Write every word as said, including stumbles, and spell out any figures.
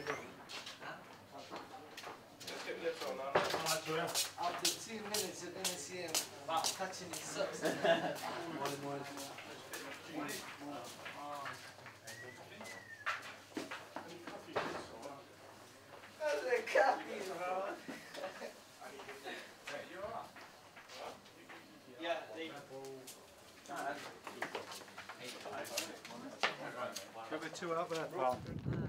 After two minutes, you're going to see him touching his socks. One more. That's a coffee, bro. Yeah, they... Got the two out there, pal.